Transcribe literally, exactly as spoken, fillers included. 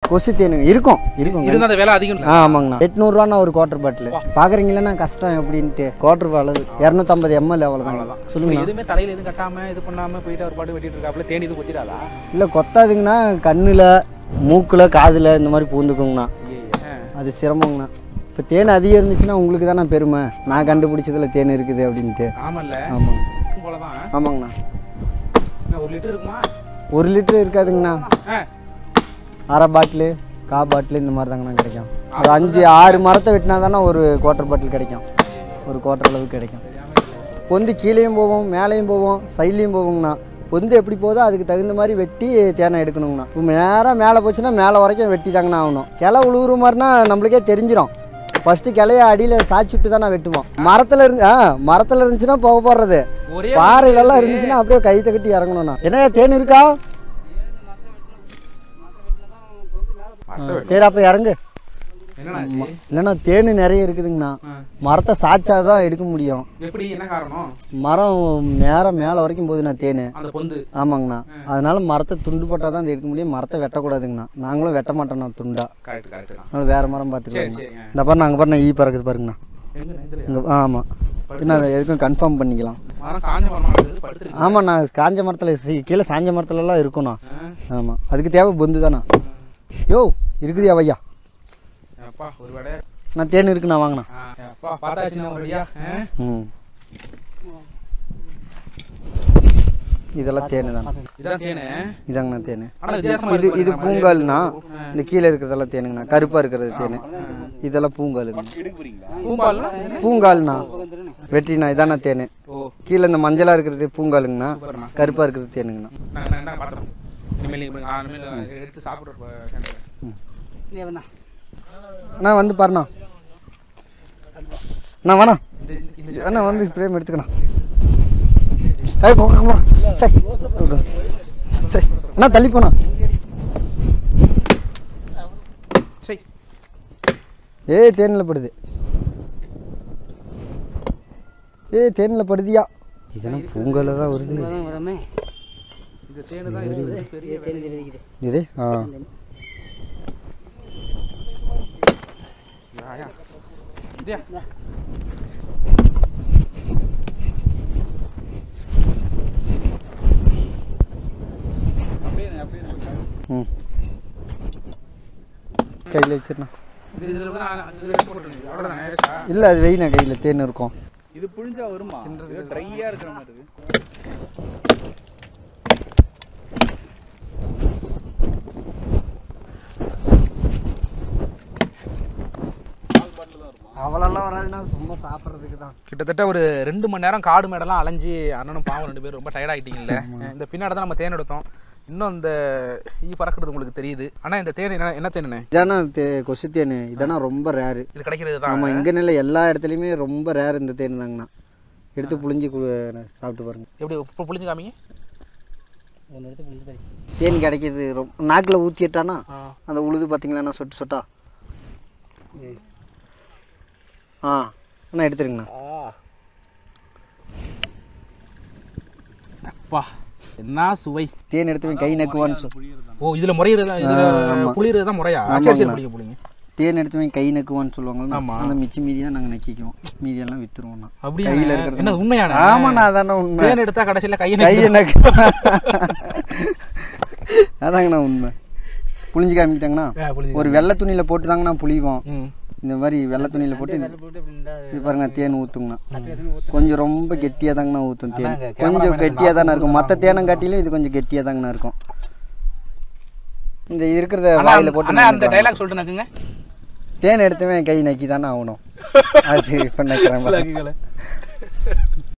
கொசு தேனுங்க இருக்கும் இருக்கும் இருந்தா அந்த விலை அதிகம். ஆமாங்கண்ணா எட்நூறுவாண்ணா ஒரு குவார்டர் பாட்டில் பார்க்குறீங்களா கஷ்டம் எப்படின்ட்டு குவார்டர் அளவு இரநூத்தம்பது எம்எல் அவ்வளோதாங்க. சொல்லுங்க எதுவுமே தலையில் எதுவும் கட்டாம இது பண்ணாம போயிட்டு ஒரு பாட்டு வெட்டிட்டு இருக்காப்புல தேனி இது கொத்திடாதா? இல்லை கொத்தாதுங்கண்ணா கண்ணில் மூக்கில் காதில் இந்த மாதிரி பூந்துக்குங்கண்ணா அது சிரமங்கண்ணா. இப்போ தேன் அதிகம் இருந்துச்சுன்னா உங்களுக்கு தானே பெருமை நான் கண்டுபிடிச்சதில் தேன் இருக்குது அப்படின்ட்டு. ஆமாம்ல ஆமாங்க போலதான். ஆமாங்கண்ணா ஒரு லிட்டர் இருக்குமா? ஒரு லிட்டரு இருக்காதுங்கண்ணா அரை பாட்டிலு கா பாட்டில் இந்த மாதிரி தாங்கண்ணா கிடைக்கும். ஒரு அஞ்சு ஆறு மரத்தை வெட்டினா தானே ஒரு குவார்டர் பாட்டில் கிடைக்கும் ஒரு குவார்டர் அளவுக்கு கிடைக்கும். பொந்து கீழேயும் போவோம் மேலேயும் போவோம் சைட்லேயும் போவோங்கண்ணா. பொந்து எப்படி போதோ அதுக்கு தகுந்த மாதிரி வெட்டி தேனை எடுக்கணுங்கண்ணா. இப்போ நேராக மேலே போச்சுன்னா மேலே வரைக்கும் வெட்டி தாங்கண்ணா ஆகணும். கிளை உழுவுற மாதிரினா நம்மளுக்கே தெரிஞ்சிடும். ஃபஸ்ட்டு கிளைய அடியில் சாய்ச்சி விட்டு தான் நான் வெட்டுவோம். மரத்தில் இருந்து ஆ மரத்தில் இருந்துச்சுன்னா போக போடுறது பாறையிலெல்லாம் இருந்துச்சுன்னா அப்படியே கைத்தை கட்டி இறங்கணும்ண்ணா. என்ன தேன் இருக்கா? சரி அப்போ இறங்கு. இல்லைண்ணா தேனு நிறைய இருக்குதுங்கண்ணா. மரத்தை சாய்ச்சாதான் எடுக்க முடியும். எப்படி என்ன காரணம்? மரம் நேரம் மேலே வரைக்கும் போகுதுண்ணா தேனு. ஆமாங்கண்ணா அதனால மரத்தை துண்டு போட்டால் தான் எடுக்க முடியும். மரத்தை வெட்டக்கூடாதுங்கண்ணா. நாங்களும் வெட்ட மாட்டோம்ண்ணா துண்டா. அதனால வேற மரம் பார்த்துக்கலாம். இந்த பாரு நாங்கள் பாருண்ணா ஈ பறக்குது பாருங்கண்ணா இங்கே. ஆமாம் என்ன எதுக்கும் கன்ஃபார்ம் பண்ணிக்கலாம். ஆமாண்ணா காஞ்ச மரத்தில் கீழே சாஞ்ச மரத்துலலாம் இருக்குண்ணா. ஆமாம் அதுக்கு தேவை பொந்து தானே. யோ இருக்குதியா வையா நான் தேன் இருக்குண்ணா வாங்கண்ணா. ம் இதெல்லாம் தேனு தானே இதாங்கண்ணா தேனு. இது இது பூங்கால்ண்ணா. இந்த கீழே இருக்கிறதெல்லாம் தேனுங்கண்ணா. கருப்பாக இருக்கிறது தேனு. இதெல்லாம் பூங்காலுங்க. பூங்கால்ண்ணா வெட்டிண்ணா இதாண்ணா தேனு. கீழே இந்த மஞ்சளாக இருக்கிறது பூங்காலுங்கண்ணா. கருப்பாக இருக்கிறது தேனுங்கண்ணா. அண்ணா வந்து பாருண்ணா அண்ணா வேணா அண்ணா வந்து பிரேம் எடுத்துக்கண்ணா. சரி அண்ணா தள்ளி போண்ணா. ஏ தேனில் படுது. ஏ தேனில் படுதியா? இதெல்லாம் பூங்கால தான் வருது இது. ஆ ம் கையில் வச்சிருண்ணா. இல்லை அது வெயினா கையில் தேன் இருக்கும். இது புழிஞ்சா வருமா? ட்ரையா இருக்கிற மாதிரி இருக்கு. அவ்வளோலாம் வராதுன்னா சும்மா சாப்பிட்றதுக்கு தான். கிட்டத்தட்ட ஒரு ரெண்டு மணி நேரம் காடு மேடெல்லாம் அலைஞ்சி அண்ணனும் பாவம் ரெண்டு பேரும் ரொம்ப டயர்ட் ஆகிட்டீங்கல்ல. இந்த பின்னாடி தான் நம்ம தேன் எடுத்தோம். இன்னும் இந்த ஈ பறக்கிறது உங்களுக்கு தெரியுது. ஆனால் இந்த தேன் என்ன என்ன தேனு? இதானா தே கொசு தேன். இதானா ரொம்ப ரேரு. இது கிடைக்கிறது தான். ஆமாம் இங்கே நிலை எல்லா இடத்துலையுமே ரொம்ப ரேர் இந்த தேன் தாங்கண்ணா. எடுத்து புளிஞ்சு சாப்பிட்டு பாருங்க. எப்படி இப்போ புளிஞ்சு காமிங்க. தேன் கிடைக்கிது ரொம்ப நாக்கில் ஊற்றிட்டானா அந்த உழுது பார்த்தீங்களாண்ணா சொட்டு சொட்டா. ஆ அண்ணா எடுத்துருங்கண்ணா. அப்பா என்ன சுவை. தேன் எடுத்து கை நக்குவான்னு சொல். ஓ இதில் முறையிறது இதில் புளியறது தான் முறையா? சரி சரி புளிங்க புளிங்க. தேன் எடுத்து கை நக்குவான்னு சொல்லுவாங்க. ஆமாம் அந்த மிச்சம் மீதியாக நாங்கள் நக்கிக்குவோம். மீதியெல்லாம் விற்றுருவோம்ண்ணா. அப்படி கையில் இருக்கிறது என்ன உண்மையான? ஆமாண்ணா அதாண்ணா உண்மை. தேன் எடுத்தா கடைசியில் கையை கையை நக்கு அதாங்கண்ணா உண்மை. புளிஞ்சு காமிக்கிட்டாங்கண்ணா. ஒரு வெள்ளை துணியில் போட்டு தாங்கண்ணா புளிவோம். இந்த மாதிரி வெள்ளை துணியில் போட்டு இது பாருங்க தேன் ஊற்றுங்கண்ணா. கொஞ்சம் ரொம்ப கெட்டியாக தாங்கண்ணா ஊற்றும். தேன் கொஞ்சம் கெட்டியாக தானே இருக்கும். மற்ற தேனம் காட்டிலும் இது கொஞ்சம் கெட்டியாக தாங்கண்ணா இருக்கும். இந்த இருக்கிறத வாயில் போட்டு அந்த டைலாக் சொல்லிட்டு நக்குங்க. தேன் எடுத்துவேன் கை நக்கி தானே ஆகணும். அது இப்போ நக்கிறேன்.